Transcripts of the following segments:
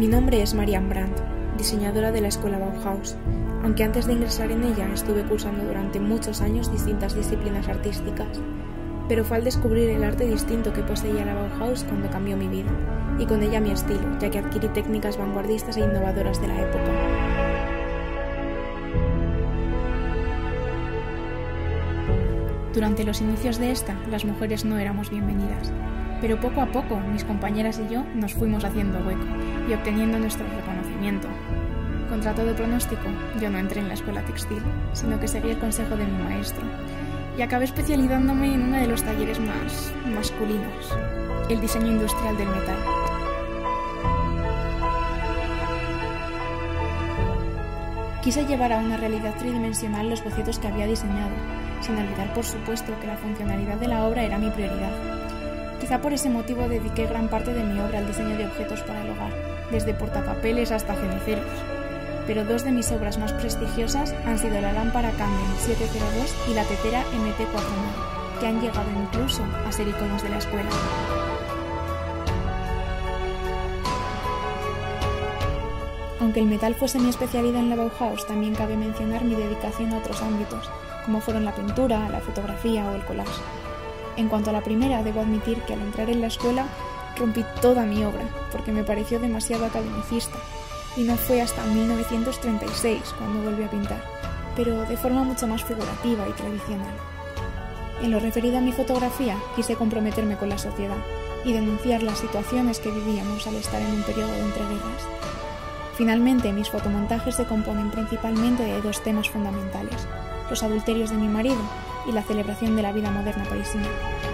Mi nombre es Marianne Brandt, diseñadora de la escuela Bauhaus, aunque antes de ingresar en ella estuve cursando durante muchos años distintas disciplinas artísticas, pero fue al descubrir el arte distinto que poseía la Bauhaus cuando cambió mi vida, y con ella mi estilo, ya que adquirí técnicas vanguardistas e innovadoras de la época. Durante los inicios de esta, las mujeres no éramos bienvenidas, pero poco a poco mis compañeras y yo nos fuimos haciendo hueco y obteniendo nuestro reconocimiento. Contra todo pronóstico, yo no entré en la escuela textil, sino que seguí el consejo de mi maestro y acabé especializándome en uno de los talleres más masculinos, el diseño industrial del metal. Quise llevar a una realidad tridimensional los bocetos que había diseñado, sin olvidar por supuesto que la funcionalidad de la obra era mi prioridad. Quizá por ese motivo dediqué gran parte de mi obra al diseño de objetos para el hogar, desde portapapeles hasta ceniceros. Pero dos de mis obras más prestigiosas han sido la lámpara Camden 702 y la tetera MT49, que han llegado incluso a ser iconos de la escuela. Aunque el metal fuese mi especialidad en la Bauhaus, también cabe mencionar mi dedicación a otros ámbitos, como fueron la pintura, la fotografía o el collage. En cuanto a la primera, debo admitir que al entrar en la escuela rompí toda mi obra, porque me pareció demasiado academicista, y no fue hasta 1936 cuando volví a pintar, pero de forma mucho más figurativa y tradicional. En lo referido a mi fotografía, quise comprometerme con la sociedad y denunciar las situaciones que vivíamos al estar en un periodo de entreguerras. Finalmente, mis fotomontajes se componen principalmente de dos temas fundamentales: los adulterios de mi marido y la celebración de la vida moderna parisina.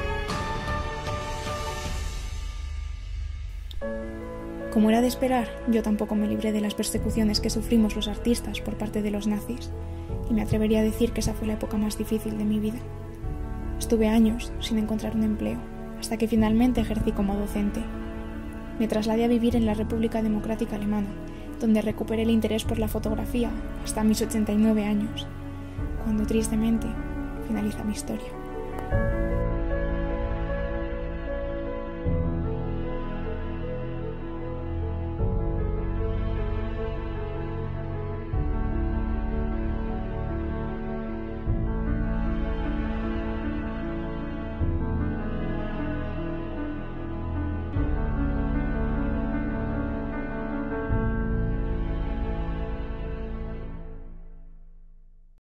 Como era de esperar, yo tampoco me libré de las persecuciones que sufrimos los artistas por parte de los nazis, y me atrevería a decir que esa fue la época más difícil de mi vida. Estuve años sin encontrar un empleo, hasta que finalmente ejercí como docente. Me trasladé a vivir en la República Democrática Alemana, donde recuperé el interés por la fotografía hasta mis 89 años, cuando tristemente finaliza mi historia.